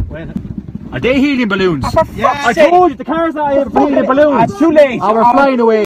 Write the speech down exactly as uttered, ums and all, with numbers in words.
Are they helium balloons? Oh, for fuck's I sake. told you the car's not able to helium balloons. It's too late. Oh, we're flying away.